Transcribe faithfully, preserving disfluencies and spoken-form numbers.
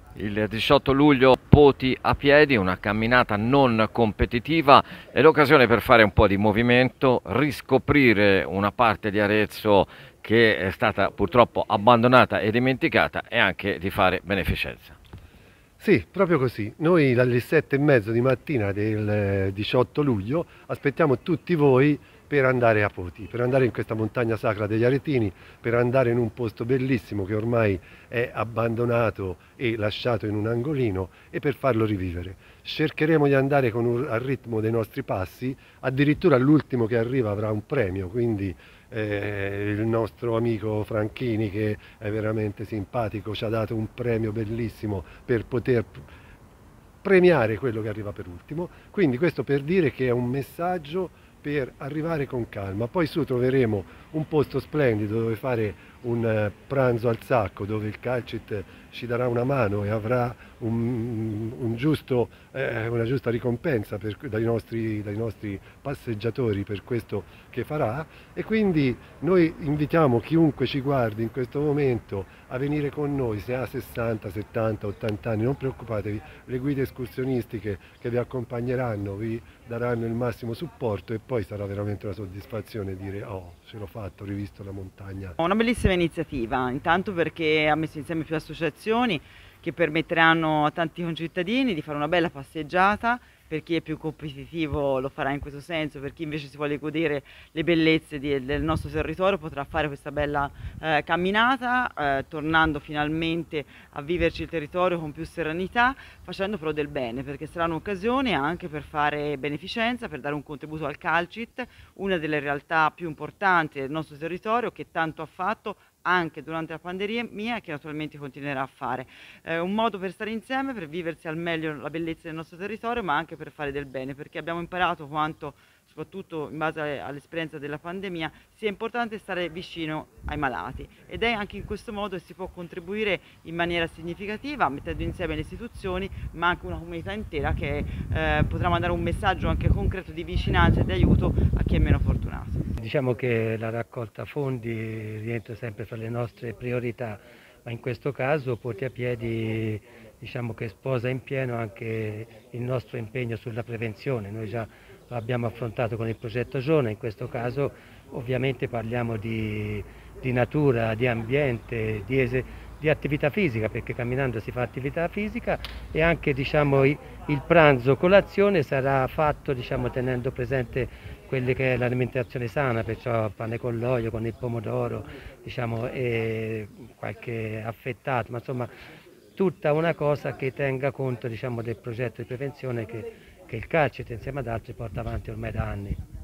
Il diciotto luglio Poti a piedi, una camminata non competitiva, è l'occasione per fare un po' di movimento, riscoprire una parte di Arezzo che è stata purtroppo abbandonata e dimenticata e anche di fare beneficenza. Sì, proprio così. Noi dalle sette e mezza di mattina del diciotto luglio aspettiamo tutti voi per andare a Poti, per andare in questa montagna sacra degli Aretini, per andare in un posto bellissimo che ormai è abbandonato e lasciato in un angolino e per farlo rivivere. Cercheremo di andare con un, al ritmo dei nostri passi, addirittura l'ultimo che arriva avrà un premio, quindi eh, il nostro amico Franchini, che è veramente simpatico, ci ha dato un premio bellissimo per poter premiare quello che arriva per ultimo. Quindi questo per dire che è un messaggio per arrivare con calma. Poi su troveremo un posto splendido dove fare un eh, pranzo al sacco, dove il Calcit ci darà una mano e avrà un, un giusto, eh, una giusta ricompensa per, dai, nostri, dai nostri passeggiatori per questo che farà, e quindi noi invitiamo chiunque ci guardi in questo momento a venire con noi, se ha sessanta, settanta, ottanta anni, non preoccupatevi, le guide escursionistiche che vi accompagneranno vi daranno il massimo supporto e poi sarà veramente una soddisfazione dire oh, ce l'ho fatto, ho rivisto la montagna. Una bellissima iniziativa, intanto perché ha messo insieme più associazioni che permetteranno a tanti concittadini di fare una bella passeggiata. Per chi è più competitivo lo farà in questo senso, per chi invece si vuole godere le bellezze di, del nostro territorio potrà fare questa bella eh, camminata, eh, tornando finalmente a viverci il territorio con più serenità, facendo però del bene, perché sarà un'occasione anche per fare beneficenza, per dare un contributo al Calcit, una delle realtà più importanti del nostro territorio che tanto ha fatto anche durante la pandemia e che naturalmente continuerà a fare. È un modo per stare insieme, per viversi al meglio la bellezza del nostro territorio, ma anche per fare del bene, perché abbiamo imparato quanto, soprattutto in base all'esperienza della pandemia, sia importante stare vicino ai malati, ed è anche in questo modo che si può contribuire in maniera significativa, mettendo insieme le istituzioni, ma anche una comunità intera che eh, potrà mandare un messaggio anche concreto di vicinanza e di aiuto a chi è meno fortunato. Diciamo che la raccolta fondi rientra sempre fra le nostre priorità, ma in questo caso Poti a piedi diciamo che sposa in pieno anche il nostro impegno sulla prevenzione. Noi già lo abbiamo affrontato con il progetto Giorno, in questo caso ovviamente parliamo di, di natura, di ambiente, di, ese, di attività fisica, perché camminando si fa attività fisica, e anche diciamo, il, il pranzo colazione sarà fatto diciamo, tenendo presente quelle che è l'alimentazione sana, perciò pane con l'olio, con il pomodoro, diciamo, e qualche affettato, ma insomma tutta una cosa che tenga conto diciamo, del progetto di prevenzione che, che il Calcit insieme ad altri porta avanti ormai da anni.